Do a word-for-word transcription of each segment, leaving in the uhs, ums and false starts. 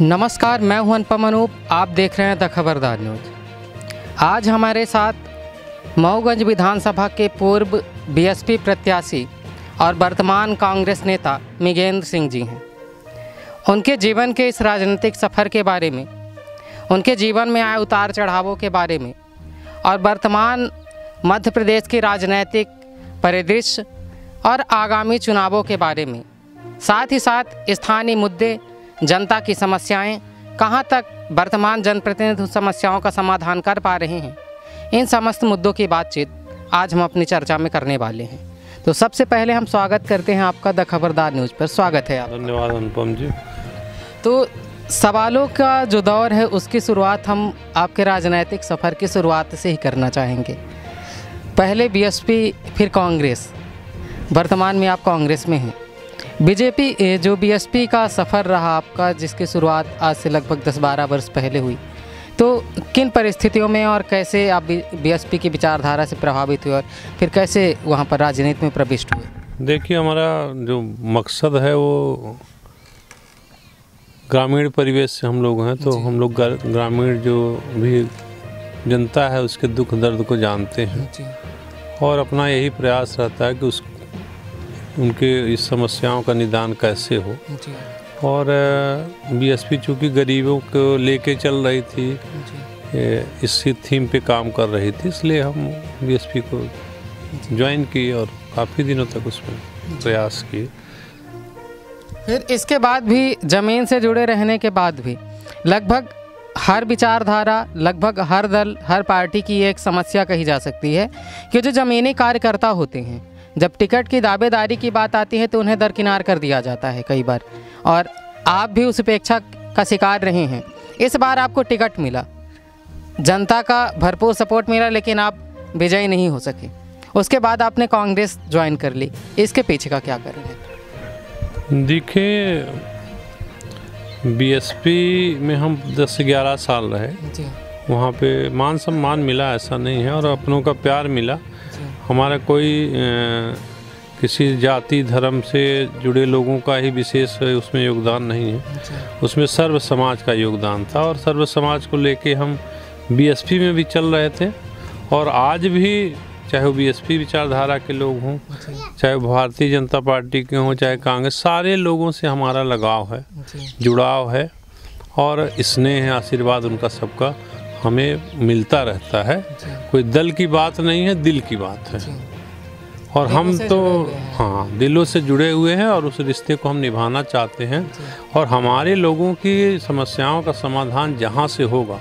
नमस्कार, मैं हूं अनुपम अनूप। आप देख रहे हैं द खबरदार न्यूज। आज हमारे साथ मऊगंज विधानसभा के पूर्व बीएसपी प्रत्याशी और वर्तमान कांग्रेस नेता मिगेंद्र सिंह जी हैं। उनके जीवन के इस राजनीतिक सफ़र के बारे में, उनके जीवन में आए उतार चढ़ावों के बारे में और वर्तमान मध्य प्रदेश के राजनीतिक परिदृश्य और आगामी चुनावों के बारे में, साथ ही साथ स्थानीय मुद्दे, जनता की समस्याएं, कहां तक वर्तमान जनप्रतिनिधि समस्याओं का समाधान कर पा रहे हैं, इन समस्त मुद्दों की बातचीत आज हम अपनी चर्चा में करने वाले हैं। तो सबसे पहले हम स्वागत करते हैं आपका द खबरदार न्यूज़ पर। स्वागत है आपका। धन्यवाद अनुपम जी। तो सवालों का जो दौर है उसकी शुरुआत हम आपके राजनीतिक सफ़र की शुरुआत से ही करना चाहेंगे। पहले बीएसपी, फिर कांग्रेस, वर्तमान में आप कांग्रेस में हैं। बीजेपी जो बीएसपी का सफ़र रहा आपका, जिसकी शुरुआत आज से लगभग दस बारह वर्ष पहले हुई, तो किन परिस्थितियों में और कैसे आप बीएसपी की विचारधारा से प्रभावित हुए और फिर कैसे वहां पर राजनीति में प्रविष्ट हुए? देखिए, हमारा जो मकसद है वो ग्रामीण परिवेश से हम लोग हैं, तो हम लोग ग्रामीण जो भी जनता है उसके दुख दर्द को जानते हैं और अपना यही प्रयास रहता है कि उस उनके इस समस्याओं का निदान कैसे हो। और बीएसपी चूँकि गरीबों को लेके चल रही थी, इसी थीम पे काम कर रही थी, इसलिए हम बीएसपी को ज्वाइन किए और काफ़ी दिनों तक उसमें प्रयास किए। फिर इसके बाद भी, ज़मीन से जुड़े रहने के बाद भी, लगभग हर विचारधारा, लगभग हर दल, हर पार्टी की एक समस्या कही जा सकती है कि जो ज़मीनी कार्यकर्ता होते हैं, जब टिकट की दावेदारी की बात आती है तो उन्हें दरकिनार कर दिया जाता है कई बार, और आप भी उस उपेक्षा का शिकार रहे हैं। इस बार आपको टिकट मिला, जनता का भरपूर सपोर्ट मिला, लेकिन आप विजयी नहीं हो सके। उसके बाद आपने कांग्रेस ज्वाइन कर ली। इसके पीछे का क्या कारण है? देखिए, बीएसपी में हम दस से ग्यारह साल रहे, वहाँ पे मान सम्मान मिला, ऐसा नहीं है, और अपनों का प्यार मिला। हमारा कोई आ, किसी जाति धर्म से जुड़े लोगों का ही विशेष उसमें योगदान नहीं है, उसमें सर्व समाज का योगदान था और सर्व समाज को लेके हम बीएसपी में भी चल रहे थे। और आज भी, चाहे वो बीएसपी विचारधारा के लोग हों, चाहे भारतीय जनता पार्टी के हों, चाहे कांग्रेस, सारे लोगों से हमारा लगाव है, जुड़ाव है और स्नेह, आशीर्वाद उनका सबका हमें मिलता रहता है। कोई दल की बात नहीं है, दिल की बात है, और हम तो हाँ दिलों से जुड़े हुए हैं और उस रिश्ते को हम निभाना चाहते हैं। और हमारे लोगों की समस्याओं का समाधान जहाँ से होगा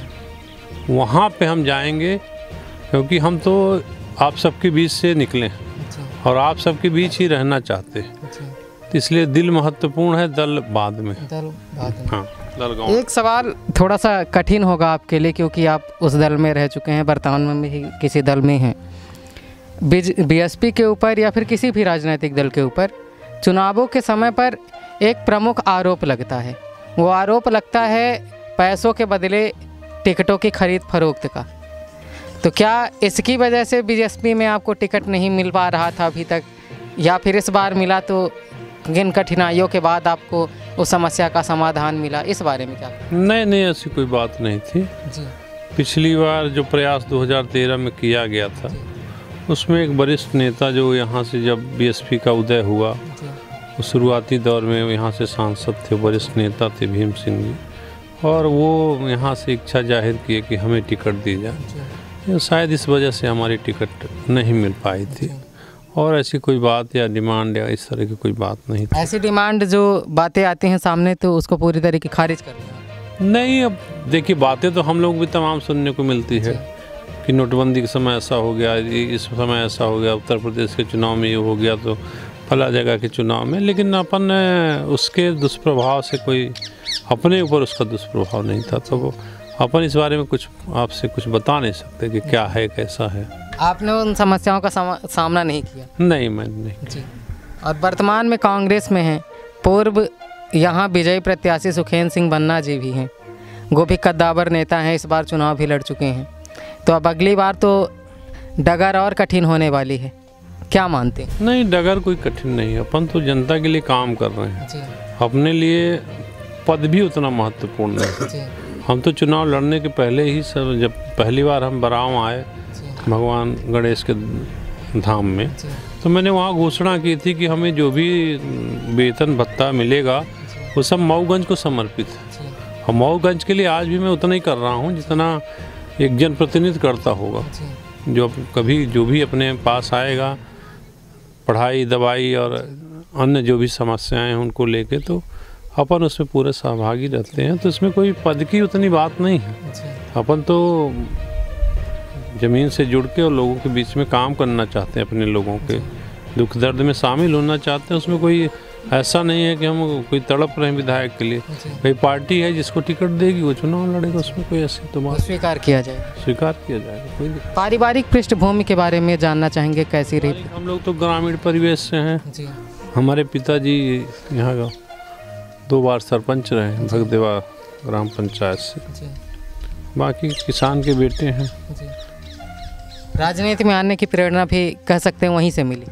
वहाँ पे हम जाएंगे, क्योंकि हम तो आप सबके बीच से निकले हैं और आप सबके बीच ही रहना चाहते हैं, इसलिए दिल महत्वपूर्ण है, दल बाद में। दल बाद में। हाँ, एक सवाल थोड़ा सा कठिन होगा आपके लिए, क्योंकि आप उस दल में रह चुके हैं, वर्तमान में भी किसी दल में हैं। बीएसपी के ऊपर या फिर किसी भी राजनीतिक दल के ऊपर चुनावों के समय पर एक प्रमुख आरोप लगता है। वो आरोप लगता है पैसों के बदले टिकटों की खरीद फरोख्त का। तो क्या इसकी वजह से बीएसपी में आपको टिकट नहीं मिल पा रहा था अभी तक, या फिर इस बार मिला तो किन कठिनाइयों के बाद आपको उस समस्या का समाधान मिला? इस बारे में क्या? नहीं नहीं, ऐसी कोई बात नहीं थी जी। पिछली बार जो प्रयास दो हज़ार तेरह में किया गया था, उसमें एक वरिष्ठ नेता जो यहाँ से, जब बीएसपी का उदय हुआ, उस शुरुआती दौर में यहाँ से सांसद थे, वरिष्ठ नेता थे भीम सिंह जी, और वो यहाँ से इच्छा जाहिर किए कि हमें टिकट दी जाए। शायद इस वजह से हमारी टिकट नहीं मिल पाई थी, और ऐसी कोई बात या डिमांड या इस तरह की कोई बात नहीं थी। ऐसी डिमांड जो बातें आती हैं सामने, तो उसको पूरी तरीके खारिज कर दें? नहीं, अब देखिए, बातें तो हम लोग भी तमाम सुनने को मिलती है कि नोटबंदी के समय ऐसा हो गया, इस समय ऐसा हो गया, उत्तर प्रदेश के चुनाव में ये हो गया, तो फला जगह के चुनाव में, लेकिन अपन उसके दुष्प्रभाव से, कोई अपने ऊपर उसका दुष्प्रभाव नहीं था, तो वो अपन इस बारे में कुछ आपसे कुछ बता नहीं सकते कि क्या है, कैसा है। आपने उन समस्याओं का सामना नहीं किया? नहीं, मैंने नहीं जी। और वर्तमान में कांग्रेस में हैं, पूर्व यहाँ विजयी प्रत्याशी सुखेंद्र सिंह बन्ना जी भी हैं, वो भी कद्दावर नेता हैं, इस बार चुनाव भी लड़ चुके हैं। तो अब अगली बार तो डगर और कठिन होने वाली है, क्या मानते हैं? नहीं, डगर कोई कठिन नहीं है, अपन तो जनता के लिए काम कर रहे हैं, अपने लिए पद भी उतना महत्वपूर्ण नहीं। हम तो चुनाव लड़ने के पहले ही सर, जब पहली बार हम बराव आए भगवान गणेश के धाम में, तो मैंने वहाँ घोषणा की थी कि हमें जो भी वेतन भत्ता मिलेगा वो सब मऊगंज को समर्पित है। और मऊगंज के लिए आज भी मैं उतना ही कर रहा हूँ जितना एक जनप्रतिनिधि करता होगा। जो कभी जो भी अपने पास आएगा, पढ़ाई दवाई और अन्य जो भी समस्याएं हैं उनको लेके, तो अपन उसमें पूरे सहभागी रहते हैं। तो इसमें कोई पद की उतनी बात नहीं है। अपन तो ज़मीन से जुड़ के और लोगों के बीच में काम करना चाहते हैं, अपने लोगों के दुख दर्द में शामिल होना चाहते हैं। उसमें कोई ऐसा नहीं है कि हम कोई तड़प रहे हैं विधायक के लिए। भाई पार्टी है, जिसको टिकट देगी वो चुनाव लड़ेगा, उसमें कोई ऐसी तो बात स्वीकार किया जाएगा स्वीकार किया जाएगा कोई नहीं। पारिवारिक पृष्ठभूमि के बारे में जानना चाहेंगे, कैसी रही? हम लोग तो ग्रामीण परिवेश से हैं। हमारे पिताजी यहाँ का दो बार सरपंच रहे हैं भगदेवा ग्राम पंचायत से। बाकी किसान के बेटे हैं। राजनीति में आने की प्रेरणा भी कह सकते हैं वहीं से मिली?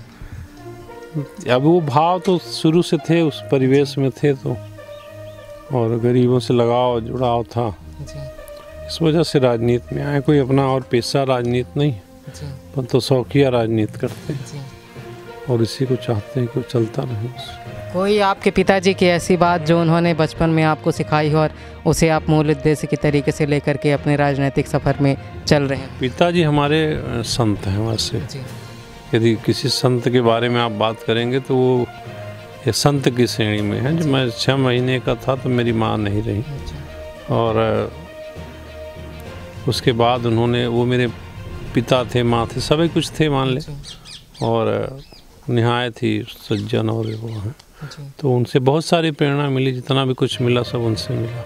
अब वो भाव तो शुरू से थे, उस परिवेश में थे तो, और गरीबों से लगाव जुड़ाव था, इस वजह से राजनीति में आए। कोई अपना और पेशा राजनीति नहीं, पर तो शौकिया राजनीति करते हैं और इसी को चाहते हैं कि चलता रहे। कोई आपके पिताजी की ऐसी बात जो उन्होंने बचपन में आपको सिखाई हो और उसे आप मूल उद्देश्य की तरीके से लेकर के अपने राजनीतिक सफ़र में चल रहे हैं? पिताजी हमारे संत हैं। वैसे यदि किसी संत के बारे में आप बात करेंगे तो वो ये संत की श्रेणी में है। जब मैं छः महीने का था तो मेरी माँ नहीं रही, और उसके बाद उन्होंने, वो मेरे पिता थे, माँ थे, सभी कुछ थे मान ले, और निहायत थी सज्जन और वो हैं। तो उनसे बहुत सारी प्रेरणा मिली, जितना भी कुछ मिला सब उनसे मिला।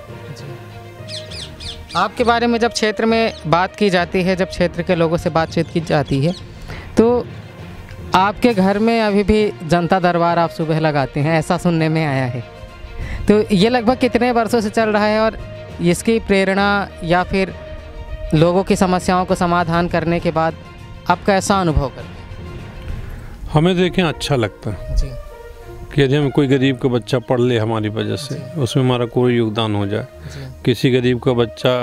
आपके बारे में जब क्षेत्र में बात की जाती है, जब क्षेत्र के लोगों से बातचीत की जाती है, तो आपके घर में अभी भी जनता दरबार आप सुबह लगाते हैं, ऐसा सुनने में आया है। तो ये लगभग कितने वर्षों से चल रहा है, और इसकी प्रेरणा या फिर लोगों की समस्याओं को समाधान करने के बाद आप कैसा अनुभव करते हैं? हमें देखें अच्छा लगता है जी, कि यदि हम कोई गरीब का बच्चा पढ़ ले हमारी वजह से, उसमें हमारा कोई योगदान हो जाए, किसी गरीब का बच्चा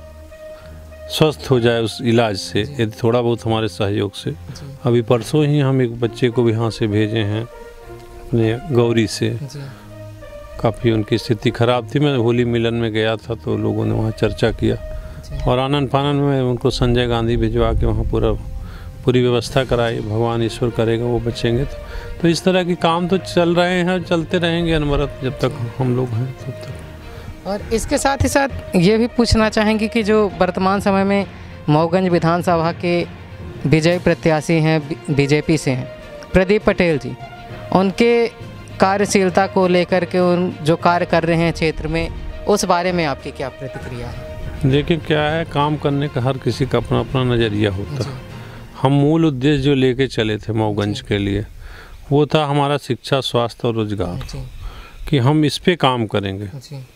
स्वस्थ हो जाए उस इलाज से, यदि थोड़ा बहुत हमारे सहयोग से। अभी परसों ही हम एक बच्चे को भी यहाँ से भेजे हैं अपने गौरी से। काफ़ी उनकी स्थिति खराब थी। मैं होली मिलन में गया था तो लोगों ने वहाँ चर्चा किया, और आनंद फानंद में उनको संजय गांधी भिजवा के वहाँ पूरा पूरी व्यवस्था कराई। भगवान ईश्वर करेगा वो बचेंगे तो, तो इस तरह के काम तो चल रहे हैं, चलते रहेंगे अनवरत जब तक हम लोग हैं तब तक। और इसके साथ ही साथ ये भी पूछना चाहेंगे कि जो वर्तमान समय में मऊगंज विधानसभा के विजयी प्रत्याशी हैं बीजेपी से हैं प्रदीप पटेल जी, उनके कार्यशीलता को लेकर के उन जो कार्य कर रहे हैं क्षेत्र में, उस बारे में आपकी क्या प्रतिक्रिया है? देखिए क्या है, काम करने का हर किसी का अपना अपना नज़रिया होता है। हम मूल उद्देश्य जो लेके चले थे मऊगंज के लिए, वो था हमारा शिक्षा, स्वास्थ्य और रोजगार, कि हम इस पे काम करेंगे।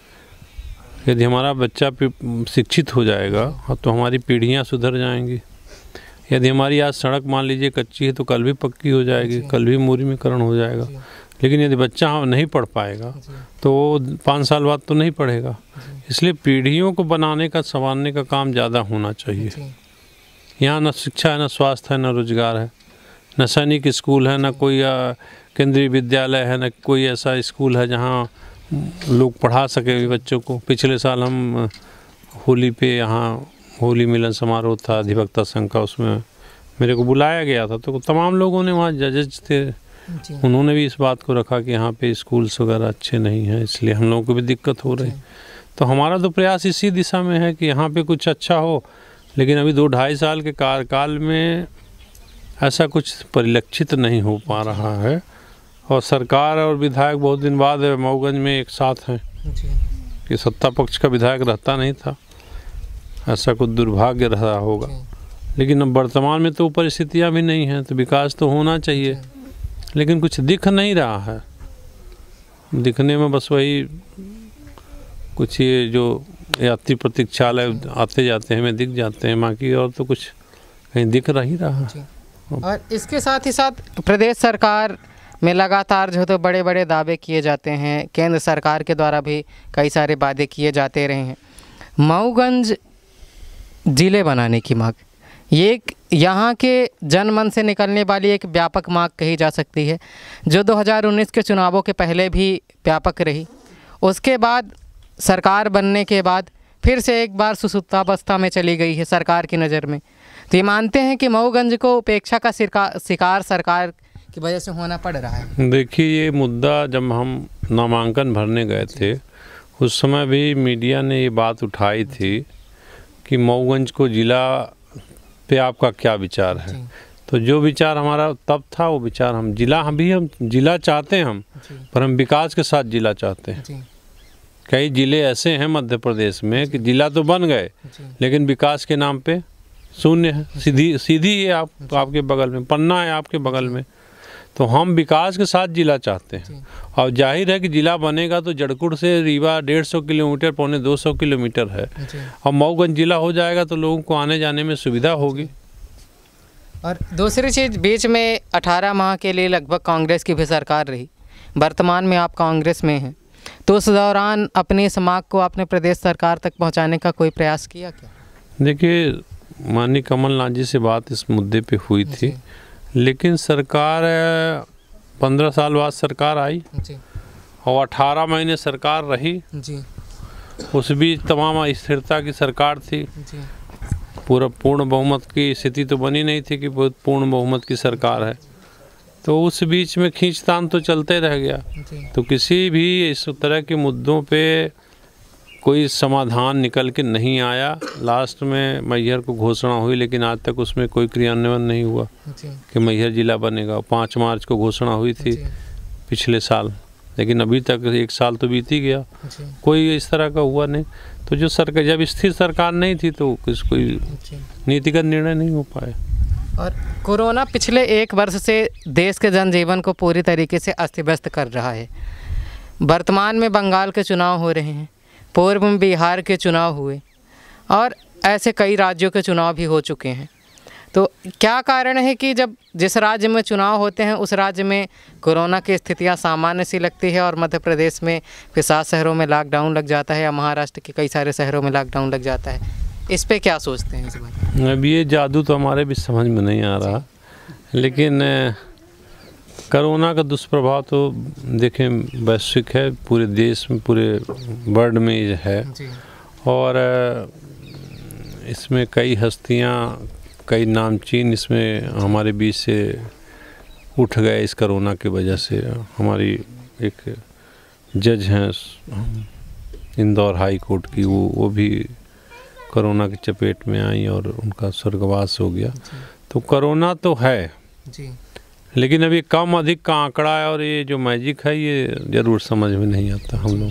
यदि हमारा बच्चा शिक्षित हो जाएगा तो हमारी पीढ़ियां सुधर जाएंगी। यदि हमारी आज सड़क मान लीजिए कच्ची है तो कल भी पक्की हो जाएगी, कल भी मुर्गीकरण हो जाएगा। लेकिन यदि बच्चा नहीं पढ़ पाएगा तो वो पाँच साल बाद तो नहीं पढ़ेगा। इसलिए पीढ़ियों को बनाने का, संवारने का काम ज़्यादा होना चाहिए। यहाँ न शिक्षा है, न स्वास्थ्य है, न रोजगार है, न सैनिक स्कूल है, न कोई केंद्रीय विद्यालय है, न कोई ऐसा स्कूल है जहाँ लोग पढ़ा सके बच्चों को। पिछले साल हम होली पे यहाँ होली मिलन समारोह था अधिवक्ता संघ का, उसमें मेरे को बुलाया गया था, तो तमाम लोगों ने, वहाँ जजेस थे, उन्होंने भी इस बात को रखा कि यहाँ पे स्कूल्स वगैरह अच्छे नहीं हैं, इसलिए हम लोगों को भी दिक्कत हो रही। तो हमारा तो प्रयास इसी दिशा में है कि यहाँ पे कुछ अच्छा हो। लेकिन अभी दो ढाई साल के कार्यकाल में ऐसा कुछ परिलक्षित नहीं हो पा रहा है, और सरकार और विधायक बहुत दिन बाद मऊगंज में एक साथ हैं कि सत्ता पक्ष का विधायक रहता नहीं था, ऐसा कुछ दुर्भाग्य रहा होगा। लेकिन अब वर्तमान में तो परिस्थितियाँ भी नहीं हैं, तो विकास तो होना चाहिए, लेकिन कुछ दिख नहीं रहा है। दिखने में बस वही कुछ ये जो यात्री प्रतीक्षालय आते जाते हैं, हमें दिख जाते हैं, बाकी और तो कुछ कहीं दिख रही रहा है। और इसके साथ ही साथ प्रदेश सरकार में लगातार जो तो बड़े बड़े दावे किए जाते हैं, केंद्र सरकार के द्वारा भी कई सारे वादे किए जाते रहे हैं। मऊगंज ज़िले बनाने की मांग, ये एक यहाँ के जनमन से निकलने वाली एक व्यापक मांग कही जा सकती है, जो दो हज़ार उन्नीस के चुनावों के पहले भी व्यापक रही। उसके बाद सरकार बनने के बाद फिर से एक बार सुसुप्तावस्था में चली गई है सरकार की नज़र में। तो ये मानते हैं कि मऊगंज को उपेक्षा का शिकार सरकार की वजह से होना पड़ रहा है। देखिए, ये मुद्दा जब हम नामांकन भरने गए थे उस समय भी मीडिया ने ये बात उठाई थी कि मऊगंज को ज़िला पे आपका क्या विचार है। तो जो विचार हमारा तब था वो विचार, हम जिला हम भी हम जिला चाहते हैं हम, पर हम विकास के साथ जिला चाहते हैं। कई ज़िले ऐसे हैं मध्य प्रदेश में कि जिला तो बन गए लेकिन विकास के नाम पे शून्य है। सीधी सीधी है आप आपके बगल में, पन्ना है आपके बगल में। तो हम विकास के साथ जिला चाहते हैं। और जाहिर है कि जिला बनेगा तो जड़कुड़ से रीवा डेढ़ सौ किलोमीटर पौने दो सौ किलोमीटर है, और मऊगंज जिला हो जाएगा तो लोगों को आने जाने में सुविधा होगी। और दूसरी चीज़, बीच में अठारह माह के लिए लगभग कांग्रेस की भी सरकार रही, वर्तमान में आप कांग्रेस में हैं, तो उस दौरान अपनी इस मांग को आपने प्रदेश सरकार तक पहुंचाने का कोई प्रयास किया क्या? देखिए, माननीय कमलनाथ जी से बात इस मुद्दे पे हुई थी, लेकिन सरकार पंद्रह साल बाद सरकार आई और अठारह महीने सरकार रही जी। उस बीच तमाम स्थिरता की सरकार थी, पूरा पूर्ण बहुमत की स्थिति तो बनी नहीं थी कि बहुत पूर्ण बहुमत की सरकार है। तो उस बीच में खींचतान तो चलते रह गया। तो किसी भी इस तरह के मुद्दों पे कोई समाधान निकल के नहीं आया। लास्ट में मैहर को घोषणा हुई, लेकिन आज तक उसमें कोई क्रियान्वयन नहीं हुआ कि मैहर जिला बनेगा। पाँच मार्च को घोषणा हुई थी पिछले साल, लेकिन अभी तक एक साल तो बीत ही गया, कोई इस तरह का हुआ नहीं। तो जो सरकार, जब स्थिर सरकार नहीं थी तो किस कोई नीतिगत निर्णय नहीं हो पाए। और कोरोना पिछले एक वर्ष से देश के जनजीवन को पूरी तरीके से अस्त व्यस्त कर रहा है। वर्तमान में बंगाल के चुनाव हो रहे हैं, पूर्व में बिहार के चुनाव हुए, और ऐसे कई राज्यों के चुनाव भी हो चुके हैं। तो क्या कारण है कि जब जिस राज्य में चुनाव होते हैं उस राज्य में कोरोना की स्थितियां सामान्य सी लगती है, और मध्य प्रदेश में फिर सात शहरों में लॉकडाउन लग जाता है, या महाराष्ट्र के कई सारे शहरों में लॉकडाउन लग जाता है? इस पे क्या सोचते हैं इस बारे? अब ये जादू तो हमारे भी समझ में नहीं आ रहा, लेकिन कोरोना का दुष्प्रभाव तो देखें वैश्विक है, पूरे देश में, पूरे वर्ल्ड में है। और इसमें कई हस्तियां, कई नामचीन इसमें हमारे बीच से उठ गए इस कोरोना की वजह से। हमारी एक जज हैं इंदौर हाई कोर्ट की, वो वो भी कोरोना की चपेट में आई और उनका स्वर्गवास हो गया। तो कोरोना तो है जी, लेकिन अभी कम अधिक का आंकड़ा है, और ये जो मैजिक है ये ज़रूर समझ में नहीं आता हम लोग।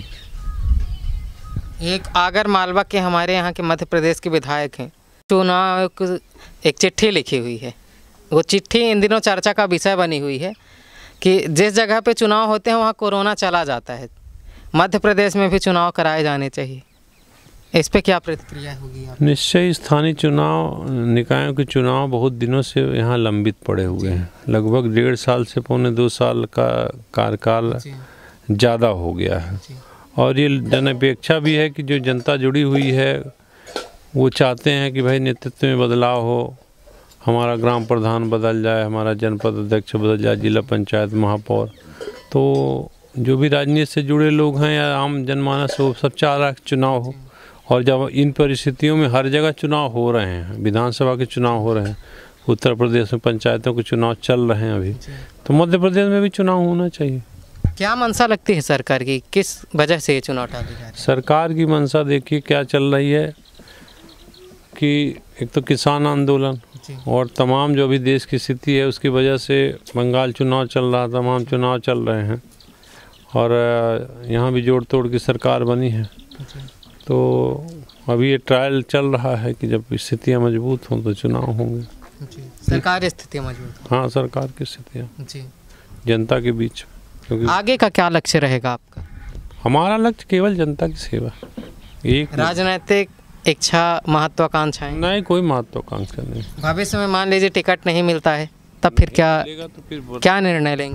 एक आगर मालवा के हमारे यहाँ के मध्य प्रदेश के विधायक हैं, चुनाव एक चिट्ठी लिखी हुई है। वो चिट्ठी इन दिनों चर्चा का विषय बनी हुई है कि जिस जगह पे चुनाव होते हैं वहाँ कोरोना चला जाता है, मध्य प्रदेश में भी चुनाव कराए जाने चाहिए। इस पे क्या प्रतिक्रिया होगी आप? निश्चय स्थानीय चुनाव, निकायों के चुनाव बहुत दिनों से यहाँ लंबित पड़े हुए हैं। लगभग डेढ़ साल से पौने दो साल का कार्यकाल ज़्यादा हो गया है, और ये जनअपेक्षा भी है कि जो जनता जुड़ी हुई है वो चाहते हैं कि भाई नेतृत्व में बदलाव हो, हमारा ग्राम प्रधान बदल जाए, हमारा जनपद अध्यक्ष बदल जाए, जिला पंचायत महापौर। तो जो भी राजनीति से जुड़े लोग हैं या आम जनमानस, वो सब चाह रहा है चुनाव हो। और जब इन परिस्थितियों में हर जगह चुनाव हो रहे हैं, विधानसभा के चुनाव हो रहे हैं, उत्तर प्रदेश में पंचायतों के चुनाव चल रहे हैं अभी, तो मध्य प्रदेश में भी चुनाव होना चाहिए। क्या मंशा लगती है सरकार की, किस वजह से ये चुनाव टाले जा रहे हैं? सरकार की मंशा देखिए क्या चल रही है कि एक तो किसान आंदोलन और तमाम जो भी देश की स्थिति है उसकी वजह से बंगाल चुनाव चल रहा, तमाम चुनाव चल रहे हैं, और यहाँ भी जोड़ तोड़ की सरकार बनी है। तो अभी ये ट्रायल चल रहा है कि जब स्थितियाँ मजबूत हों तो चुनाव होंगे। सरकार स्थितियाँ मजबूत? हाँ, सरकार की स्थितियाँ जनता के बीच। क्योंकि आगे का क्या लक्ष्य रहेगा आपका? हमारा लक्ष्य केवल जनता की सेवा। एक राजनीतिक इच्छा, महत्वाकांक्षाएं? नहीं, कोई महत्वाकांक्षा नहीं। भविष्य में मान लीजिए टिकट नहीं मिलता है, तब फिर क्या तो फिर क्या निर्णय लेंगे?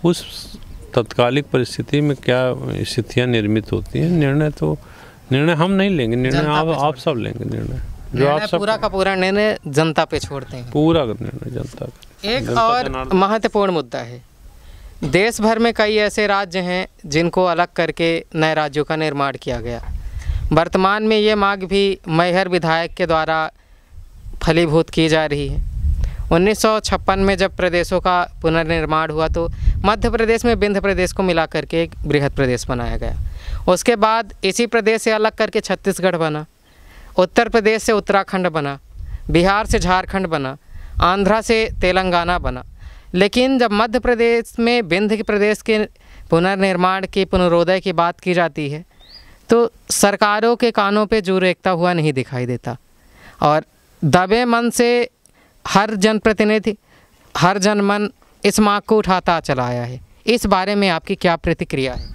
उस तत्कालिक परिस्थिति में क्या स्थितियाँ निर्मित होती हैं, निर्णय तो निर्णय हम नहीं लेंगे, निर्णय आप आप सब लेंगे। निर्णय जो आप सब पूरा का पूरा निर्णय जनता पे छोड़ते हैं, पूरा निर्णय जनता का। एक और महत्वपूर्ण मुद्दा है, देश भर में कई ऐसे राज्य हैं जिनको अलग करके नए राज्यों का निर्माण किया गया। वर्तमान में ये मांग भी मैहर विधायक के द्वारा फलीभूत की जा रही है। उन्नीस सौ छप्पन में जब प्रदेशों का पुनर्निर्माण हुआ तो मध्य प्रदेश में विंध्य प्रदेश को मिला करके एक बृहद प्रदेश बनाया गया। उसके बाद इसी प्रदेश से अलग करके छत्तीसगढ़ बना, उत्तर प्रदेश से उत्तराखंड बना, बिहार से झारखंड बना, आंध्रा से तेलंगाना बना। लेकिन जब मध्य प्रदेश में विंध्य प्रदेश के पुनर्निर्माण के पुनरोदय की बात की जाती है तो सरकारों के कानों पे जू रेखता हुआ नहीं दिखाई देता, और दबे मन से हर जनप्रतिनिधि, हर जनमन इस मांग को उठाता चला आया है। इस बारे में आपकी क्या प्रतिक्रिया है?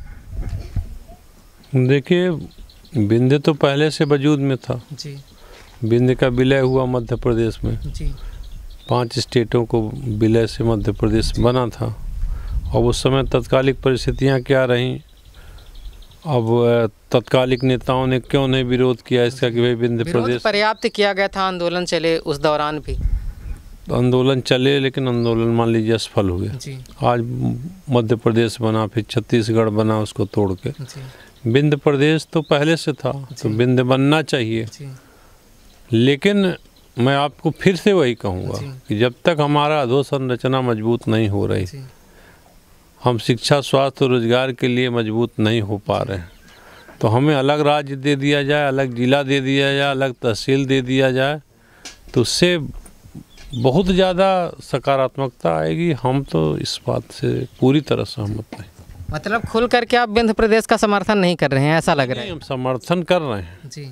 देखिए, विंध्य तो पहले से वजूद में था जी। विंध्य का विलय हुआ मध्य प्रदेश में जी। पांच स्टेटों को विलय से मध्य प्रदेश बना था। और उस समय तत्कालिक परिस्थितियां क्या रहीं, अब तत्कालिक नेताओं ने क्यों नहीं विरोध किया इसका कि भाई विंध्य प्रदेश पर्याप्त किया गया था, आंदोलन चले उस दौरान भी आंदोलन चले, लेकिन आंदोलन मान लीजिए असफल हुए। आज मध्य प्रदेश बना, फिर छत्तीसगढ़ बना उसको तोड़ के। विंध्य प्रदेश तो पहले से था, तो विंध्य बनना चाहिए। लेकिन मैं आपको फिर से वही कहूँगा कि जब तक हमारा अधोसंरचना मजबूत नहीं हो रही, हम शिक्षा, स्वास्थ्य और रोजगार के लिए मजबूत नहीं हो पा रहे हैं, तो हमें अलग राज्य दे दिया जाए, अलग जिला दे दिया जाए, अलग तहसील दे दिया जाए, तो उससे बहुत ज़्यादा सकारात्मकता आएगी। हम तो इस बात से पूरी तरह सहमत नहीं। मतलब खुल करके आप विंध्य प्रदेश का समर्थन नहीं कर रहे हैं, ऐसा लग रहा है? हम समर्थन कर रहे हैं जी,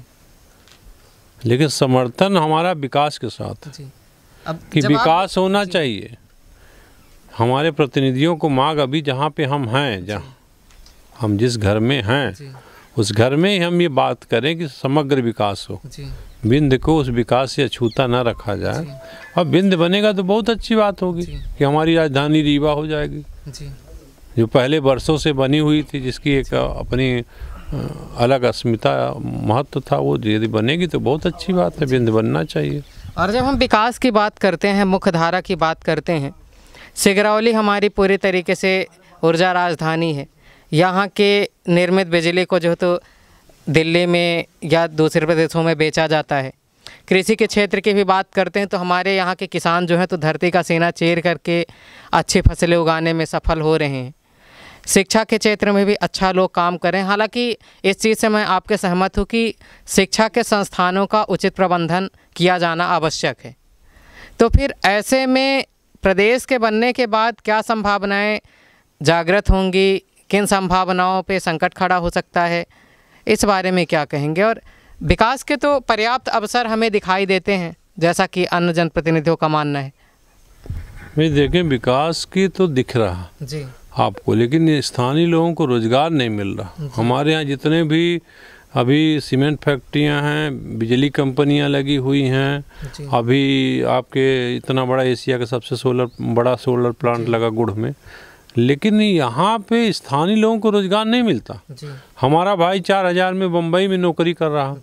लेकिन समर्थन हमारा विकास के साथ जी। अब कि विकास होना चाहिए। हमारे प्रतिनिधियों को मांग अभी जहाँ पे हम हैं, जहाँ हम जिस घर में हैं, उस घर में ही हम ये बात करें कि समग्र विकास हो, विंध्य को उस विकास से अछूता न रखा जाए। और विंध्य बनेगा तो बहुत अच्छी बात होगी कि हमारी राजधानी रीवा हो जाएगी, जो पहले वर्षों से बनी हुई थी, जिसकी एक अपनी अलग अस्मिता, महत्व था, वो यदि बनेगी तो बहुत अच्छी बात है। विंध्य बनना चाहिए। और जब हम विकास की बात करते हैं, मुख्य धारा की बात करते हैं, सिगरौली हमारी पूरी तरीके से ऊर्जा राजधानी है। यहाँ के निर्मित बिजली को जो तो दिल्ली में या दूसरे प्रदेशों में बेचा जाता है। कृषि के क्षेत्र की भी बात करते हैं तो हमारे यहाँ के किसान जो हैं तो धरती का सीना चीर करके अच्छी फसलें उगाने में सफल हो रहे हैं। शिक्षा के क्षेत्र में भी अच्छा लोग काम कर रहे हैं। हालांकि इस चीज़ से मैं आपके सहमत हूँ कि शिक्षा के संस्थानों का उचित प्रबंधन किया जाना आवश्यक है। तो फिर ऐसे में प्रदेश के बनने के बाद क्या संभावनाएं जागृत होंगी, किन संभावनाओं पे संकट खड़ा हो सकता है, इस बारे में क्या कहेंगे? और विकास के तो पर्याप्त अवसर हमें दिखाई देते हैं, जैसा कि अन्य जनप्रतिनिधियों का मानना है। भाई देखें, विकास की तो दिख रहा जी आपको, लेकिन स्थानीय लोगों को रोजगार नहीं मिल रहा। हमारे यहाँ जितने भी अभी सीमेंट फैक्ट्रियाँ हैं, बिजली कंपनियाँ लगी हुई हैं, अभी आपके इतना बड़ा एशिया का सबसे सोलर बड़ा सोलर प्लांट लगा गुड़ में, लेकिन यहाँ पे स्थानीय लोगों को रोजगार नहीं मिलता। हमारा भाई चार हजार में बम्बई में नौकरी कर रहा।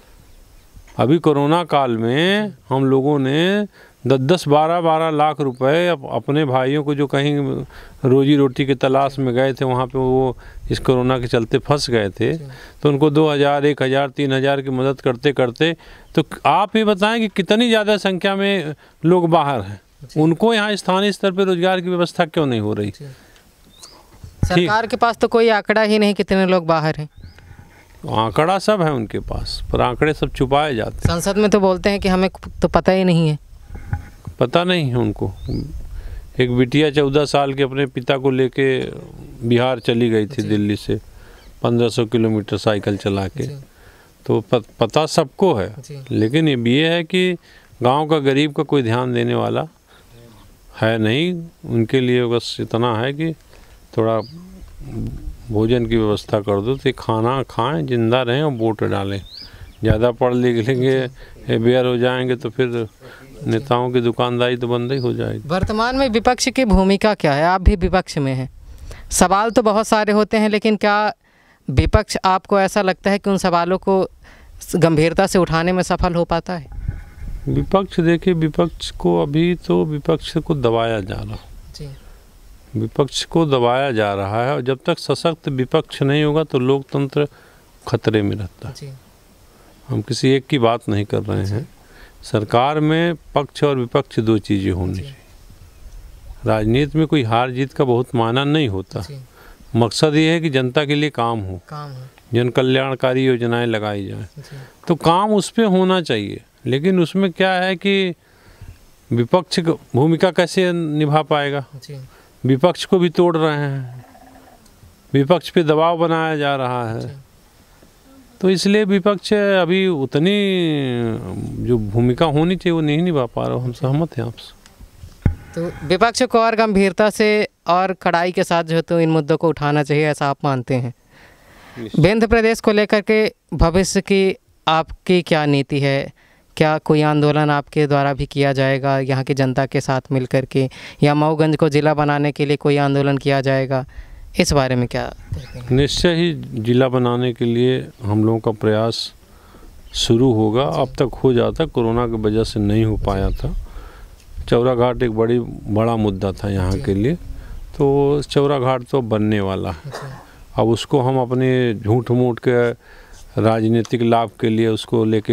अभी कोरोना काल में हम लोगों ने दस दस बारह बारह लाख रुपए अपने भाइयों को जो कहीं रोजी रोटी के तलाश में गए थे, वहाँ पे वो इस कोरोना के चलते फंस गए थे, तो उनको दो हज़ार एक हज़ार तीन हज़ार की मदद करते करते, तो आप ये बताएं कि कितनी ज़्यादा संख्या में लोग बाहर हैं, उनको यहाँ स्थानीय स्तर पर रोजगार की व्यवस्था क्यों नहीं हो रही? सरकार के पास तो कोई आंकड़ा ही नहीं कितने लोग बाहर हैं। आंकड़ा सब है उनके पास, पर आंकड़े सब छुपाए जाते हैं। संसद में तो बोलते हैं कि हमें तो पता ही नहीं है। पता नहीं है उनको। एक बिटिया चौदह साल के अपने पिता को लेके बिहार चली गई थी दिल्ली से पंद्रह सौ किलोमीटर साइकिल चला के, तो पता सबको है, लेकिन ये भी है कि गांव का गरीब का कोई ध्यान देने वाला है नहीं। उनके लिए बस इतना है कि थोड़ा भोजन की व्यवस्था कर दो तो खाना खाएं, जिंदा रहें और वोट डालें। ज़्यादा पढ़ लिख लेंगे, बेयर हो जाएंगे तो फिर नेताओं की दुकानदारी तो बंद ही हो जाएगी। वर्तमान में विपक्ष की भूमिका क्या है? आप भी विपक्ष में हैं, सवाल तो बहुत सारे होते हैं, लेकिन क्या विपक्ष आपको ऐसा लगता है कि उन सवालों को गंभीरता से उठाने में सफल हो पाता है? विपक्ष देखिए, विपक्ष को अभी तो विपक्ष को दबाया जा रहा जी। विपक्ष को दबाया जा रहा है, और जब तक सशक्त विपक्ष नहीं होगा तो लोकतंत्र खतरे में रहता है। जी। हम किसी एक की बात नहीं कर रहे हैं। सरकार में पक्ष और विपक्ष दो चीज़ें होनी चाहिए। राजनीति में कोई हार जीत का बहुत मायना नहीं होता। मकसद ये है कि जनता के लिए काम हो, काम हो, जन कल्याणकारी योजनाएं लगाई जाएं, तो काम उस पर होना चाहिए। लेकिन उसमें क्या है कि विपक्ष भूमिका कैसे निभा पाएगा? विपक्ष को भी तोड़ रहे हैं, विपक्ष पे दबाव बनाया जा रहा है, तो इसलिए विपक्ष अभी उतनी जो भूमिका होनी चाहिए वो नहीं निभा पा रहा। हम सहमत हैं आपसे। तो विपक्ष को और गंभीरता से और कड़ाई के साथ जो तो इन मुद्दों को उठाना चाहिए, ऐसा आप मानते हैं? विंध्य प्रदेश को लेकर के भविष्य की आपकी क्या नीति है? क्या कोई आंदोलन आपके द्वारा भी किया जाएगा यहाँ की जनता के साथ मिलकर के, या मऊगंज को ज़िला बनाने के लिए कोई आंदोलन किया जाएगा? इस बारे में क्या कहते हैं? निश्चय ही जिला बनाने के लिए हम लोगों का प्रयास शुरू होगा। अब तक हो जाता, कोरोना की वजह से नहीं हो पाया था। चौरा घाट एक बड़ी बड़ा मुद्दा था यहाँ के लिए, तो चौरा घाट तो बनने वाला है। अब उसको हम अपने झूठ मूठ के राजनीतिक लाभ के लिए उसको लेके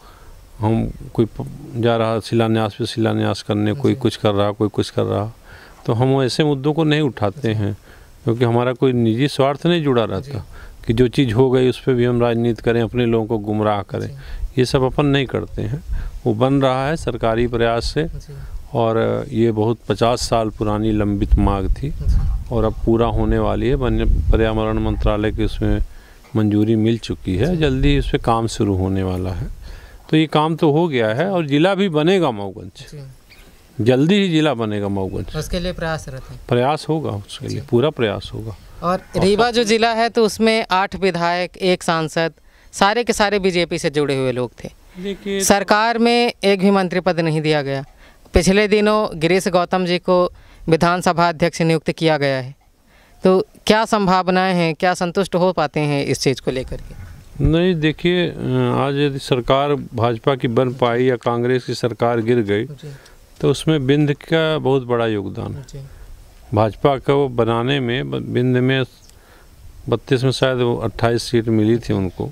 हम कोई जा रहा शिलान्यास पे शिलान्यास करने, कोई कुछ कर रहा, कोई कुछ कर रहा, तो हम ऐसे मुद्दों को नहीं उठाते हैं, क्योंकि हमारा कोई निजी स्वार्थ नहीं जुड़ा रहता कि जो चीज़ हो गई उस पर भी हम राजनीति करें, अपने लोगों को गुमराह करें। ये सब अपन नहीं करते हैं। वो बन रहा है सरकारी प्रयास से, और ये बहुत पचास साल पुरानी लंबित मांग थी और अब पूरा होने वाली है। वन्य पर्यावरण मंत्रालय की उसमें मंजूरी मिल चुकी है, जल्दी उस पर काम शुरू होने वाला है। तो ये काम तो हो गया है और जिला भी बनेगा मऊगंज, जल्दी ही जिला बनेगा मऊगंज। उसके लिए प्रयास रहते हैं, प्रयास होगा, उसके लिए पूरा प्रयास होगा। और रीवा जो जिला है तो उसमें आठ विधायक, एक सांसद, सारे के सारे बीजेपी से जुड़े हुए लोग थे। देखिए, सरकार में एक भी मंत्री पद नहीं दिया गया। पिछले दिनों गिरीश गौतम जी को विधानसभा अध्यक्ष नियुक्त किया गया है, तो क्या संभावनाएं हैं? क्या संतुष्ट हो पाते हैं इस चीज़ को लेकर के? नहीं, देखिए, आज यदि सरकार भाजपा की बन पाई या कांग्रेस की सरकार गिर गई तो उसमें विंध्य का बहुत बड़ा योगदान है। भाजपा को बनाने में विंध्य में बत्तीस में शायद अट्ठाईस सीट मिली थी उनको,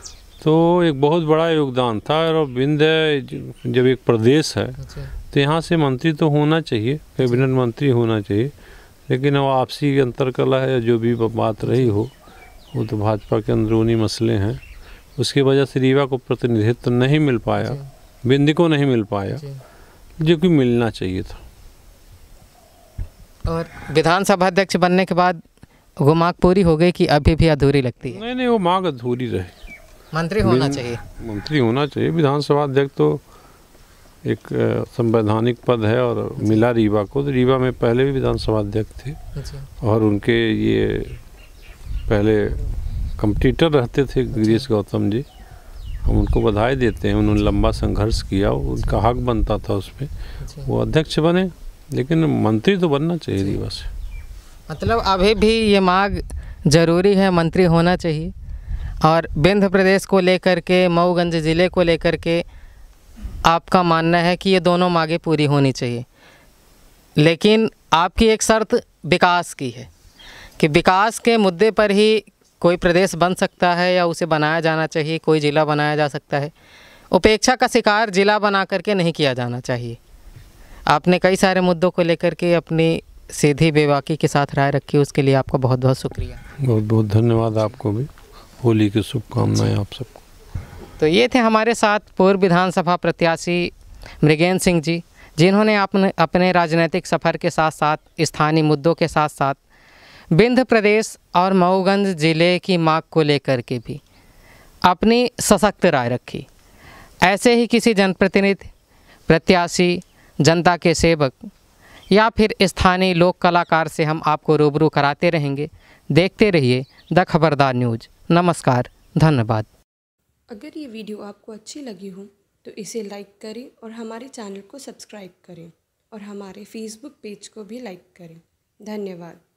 तो एक बहुत बड़ा योगदान था। और विंध्य जब एक प्रदेश है तो यहाँ से मंत्री तो होना चाहिए, कैबिनेट मंत्री होना चाहिए, लेकिन वो आपसी अंतर कला है, जो भी बात रही हो, वो तो भाजपा के अंदरूनी मसले हैं। उसकी वजह से रीवा को प्रतिनिधित्व नहीं मिल पाया, विंध्य को नहीं मिल पाया, जो कि मिलना चाहिए था। और विधानसभा अध्यक्ष बनने के बाद वो मांग पूरी हो गई कि अभी भी अधूरी लगती है? नहीं नहीं, वो मांग अधूरी रहे। मंत्री होना चाहिए, मंत्री होना चाहिए। विधानसभा अध्यक्ष तो एक संवैधानिक पद है और मिला रीवा को। तो रीवा में पहले भी विधानसभा अध्यक्ष थे और उनके ये पहले कंपटीटर रहते थे गिरीश गौतम जी। हम उनको बधाई देते हैं, उन्होंने लंबा संघर्ष किया, उनका हक बनता था उस पर। वो अध्यक्ष बने, लेकिन मंत्री तो बनना चाहिए रीवा से। मतलब अभी भी ये मांग जरूरी है, मंत्री होना चाहिए। और विंध्य प्रदेश को लेकर के, मऊगंज ज़िले को लेकर के आपका मानना है कि ये दोनों मांगें पूरी होनी चाहिए, लेकिन आपकी एक शर्त विकास की है कि विकास के मुद्दे पर ही कोई प्रदेश बन सकता है या उसे बनाया जाना चाहिए, कोई ज़िला बनाया जा सकता है। उपेक्षा का शिकार ज़िला बना करके नहीं किया जाना चाहिए। आपने कई सारे मुद्दों को लेकर के अपनी सीधी बेबाकी के साथ राय रखी, उसके लिए आपका बहुत बहुत शुक्रिया। बहुत बहुत धन्यवाद आपको भी। होली की शुभकामनाएं आप सबको। तो ये थे हमारे साथ पूर्व विधानसभा प्रत्याशी मृगेंद्र सिंह जी, जिन्होंने अपने अपने राजनीतिक सफ़र के साथ साथ स्थानीय मुद्दों के साथ साथ विंध्य प्रदेश और मऊगंज ज़िले की मांग को लेकर के भी अपनी सशक्त राय रखी। ऐसे ही किसी जनप्रतिनिधि, प्रत्याशी, जनता के सेवक या फिर स्थानीय लोक कलाकार से हम आपको रूबरू कराते रहेंगे। देखते रहिए द खबरदार न्यूज़। नमस्कार, धन्यवाद। अगर ये वीडियो आपको अच्छी लगी हो तो इसे लाइक करें और हमारे चैनल को सब्सक्राइब करें और हमारे फेसबुक पेज को भी लाइक करें। धन्यवाद।